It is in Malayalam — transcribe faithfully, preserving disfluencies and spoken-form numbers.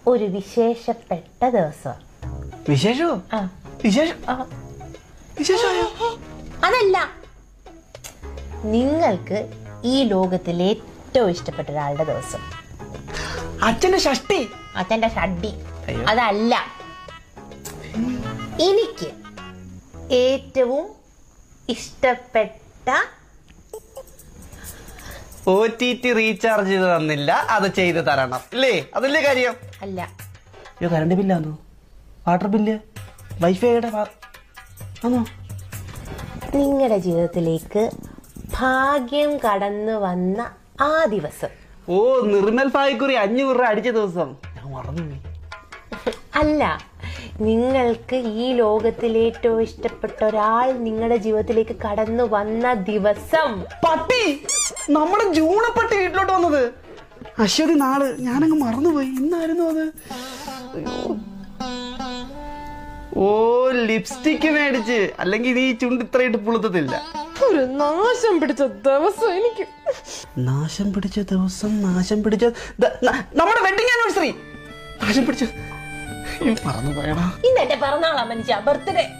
ഒരു വിശേഷപ്പെട്ട ദിവസം. വിശേഷോ? വിശേഷം വിശേഷമായോ? അതല്ല, നിങ്ങൾക്ക് ഈ ലോകത്തിൽ ഏറ്റവും ഇഷ്ടപ്പെട്ട ഒരാളുടെ ദിവസം. അച്ഛന്റെ ഷഷ്ടി. അച്ഛന്റെ ഷഡ്ഡി അതല്ല, എനിക്ക് ഏറ്റവും ഇഷ്ടപ്പെട്ട ഒ ടി ടി റീചാർജ് ചെയ്ത് തന്നില്ല, അത് ചെയ്ത് തരണം അല്ലേ? അതല്ലേ കാര്യം? അല്ല. അയ്യോ, കറണ്ട് ബില്ലാന്നോ? വാട്ടർ ബില്ല്, വൈഫൈയുടെ ആണോ? നിങ്ങളുടെ ജീവിതത്തിലേക്ക് ഭാഗ്യം കടന്നു വന്ന ആ ദിവസം. ഓ, നിർമ്മൽ ഭാഗ്യക്കുറി അഞ്ഞൂറ് രൂപ അടിച്ച ദിവസം. ഞാൻ മറന്നുപോയി. അല്ല, നിങ്ങൾക്ക് ഈ ലോകത്തിൽ ഏറ്റവും ഇഷ്ടപ്പെട്ട ഒരാൾ നിങ്ങളുടെ ജീവിതത്തിലേക്ക് കടന്നു വന്ന ദിവസം. പട്ടി, നമ്മുടെ ജൂണപ്പട്ടി വീട്ടിലോട്ട് വന്നത്. അശ്വതി നാള് ഞാനങ്ങ് മറന്നുപോയി. ഇന്നായിരുന്നു അത്. ഓ, ലിപ്സ്റ്റിക് മേടിച്ച്, അല്ലെങ്കിൽ നീ ചുണ്ട് ഇത്രയിട്ട് പുളുത്തത്തില്ല. ഒരു നാശം പിടിച്ച ദിവസം എനിക്ക്. നാശം പിടിച്ച ദിവസം, നാശം പിടിച്ച നമ്മുടെ വെഡിങ് ആനിവേഴ്സറി. നാശം പിടിച്ച മറന്നുപോയടാ. ഇന്ന് എന്റെ പിറന്നാളാ മനുഷ്യ, ബർത്ത്ഡേ.